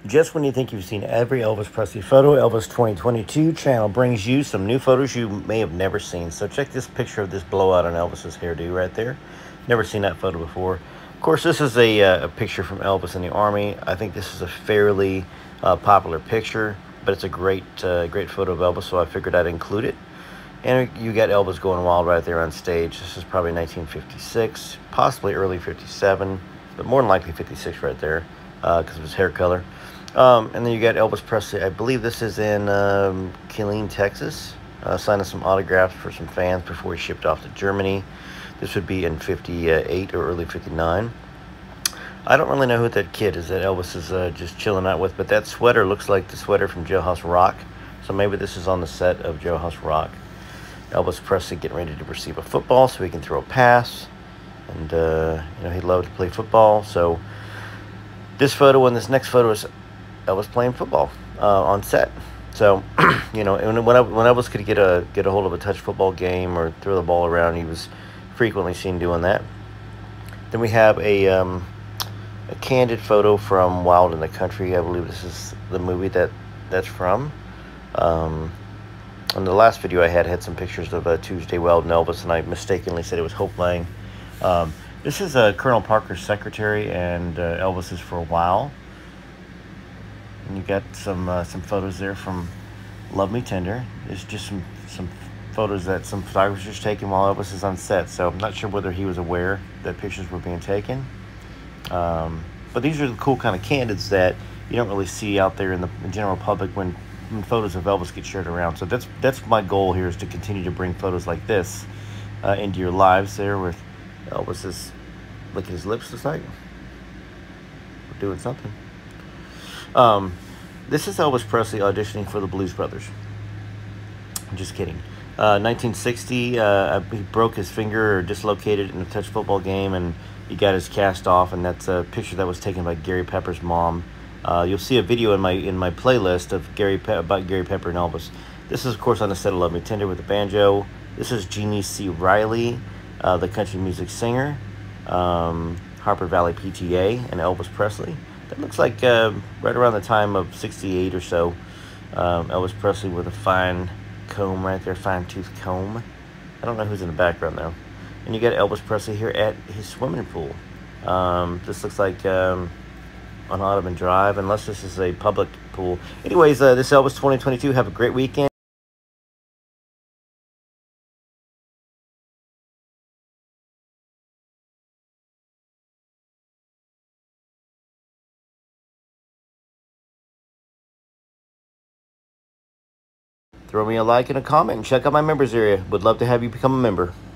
Just when you think you've seen every Elvis Presley photo, Elvis 2022 channel brings you some new photos you may have never seen. So check this picture of this blowout on Elvis's hairdo right there. Never seen that photo before. Of course, this is a picture from Elvis in the Army. I think this is a fairly popular picture, but it's a great photo of Elvis, so I figured I'd include it. And you got Elvis going wild right there on stage. This is probably 1956, possibly early 57, but more than likely 56 right there because of his hair color. And then you got Elvis Presley. I believe this is in Killeen, Texas, signing some autographs for some fans before he shipped off to Germany. This would be in 58 or early 59. I don't really know who that kid is that Elvis is just chilling out with, but that sweater looks like the sweater from Jailhouse Rock. So maybe this is on the set of Jailhouse Rock. Elvis Presley getting ready to receive a football so he can throw a pass. And, he loved to play football. So this photo and this next photo is Elvis playing football on set. So, when Elvis could get a hold of a touch football game or throw the ball around, he was frequently seen doing that. Then we have a candid photo from Wild in the Country. I believe this is the movie that's from. In the last video I had some pictures of Tuesday Weld and Elvis, and I mistakenly said it was Hope Lang. This is Colonel Parker's secretary, and Elvis is for a while. And you got some photos there from Love Me Tender. It's just some photos that some photographers taken while Elvis is on set. So I'm not sure whether he was aware that pictures were being taken. But these are the cool kind of candids that you don't really see out there in the general public when photos of Elvis get shared around. So that's my goal here, is to continue to bring photos like this into your lives there, with Elvis is, look at his lips, looks like we're doing something. This is Elvis Presley auditioning for the Blues Brothers. I'm just kidding. 1960, he broke his finger or dislocated in a touch football game, and he got his cast off, and that's a picture that was taken by Gary Pepper's mom. You'll see a video in my playlist of about Gary Pepper and Elvis. This is, of course, on the set of Love Me Tender with the banjo. This is Jeannie C. Riley, the country music singer, Harper Valley PTA, and Elvis Presley. That looks like right around the time of 68 or so. Elvis Presley with a fine comb right there, fine tooth comb. I don't know who's in the background though. And you got Elvis Presley here at his swimming pool. This looks like on Audubon Drive, unless this is a public pool. Anyways, this Elvis 2022. Have a great weekend. Throw me a like and a comment, and check out my members area. Would love to have you become a member.